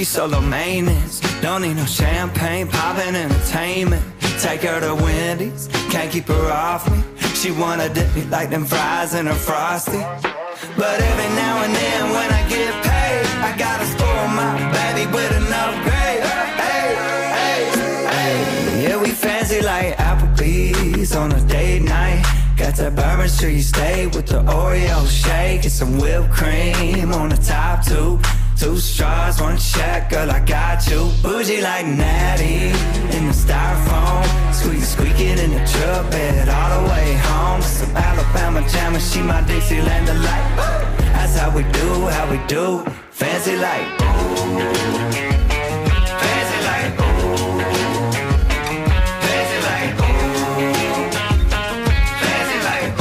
she's solo maintenance. Don't need no champagne, poppin' entertainment. Take her to Wendy's, can't keep her off me. She wanna dip me like them fries in her Frosty. But every now and then when I get paid, I gotta spoil my baby with an upgrade. Hey, hey, hey. Yeah, we fancy like Applebee's on a date night. Got that Bourbon Street steak with the Oreo shake and some whipped cream on the top two. 2 straws, 1 check, girl, I got you. Bougie like Natty in the styrofoam. Squeaking in the truck bed all the way home. Some Alabama jam and she my Dixieland delight. That's how we do, fancy like. Fancy like. Fancy like. Fancy like.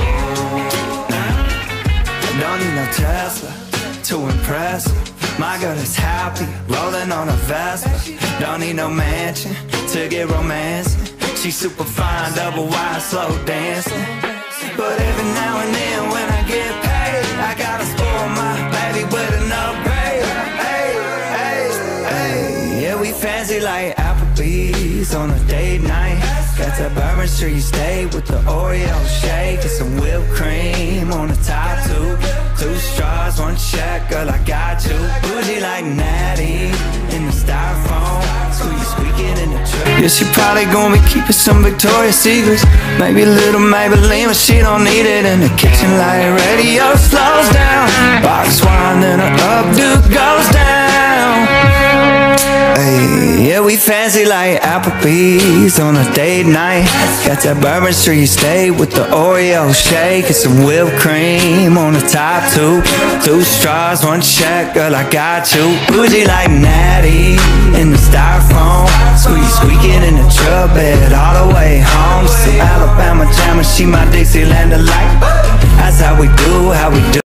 Don't need no Tesla to impress her. My girl is happy, rolling on a Vespa. Don't need no mansion to get romancing. She's super fine, double wide, slow dancing. But every now and then when I get paid, I gotta spoil my baby with an upgrade. Hey, hey, hey. Yeah, we fancy like Applebee's on a date night. Got that Bourbon Street steak with the Oreo shake and some whipped cream on the top two. 2 straws, 1 check, girl, I got you. Bougie like Natty in the styrofoam. Squeaking in the truck. Yeah, she probably gonna be keeping some Victoria's Secrets. Maybe a little Maybelline, but she don't need it. In the kitchen like radio slows down. Box wine, then her updo goes down. Hey, yeah, we fancy like Applebee's on a date night. Got that Bourbon Street steak with the Oreo shake and some whipped cream on the top two. 2 straws, 1 check, girl, I got you. Bougie like Natty in the styrofoam. Squeaking in the truck bed all the way home. Some Alabama jam and she my Dixieland delight. That's how we do,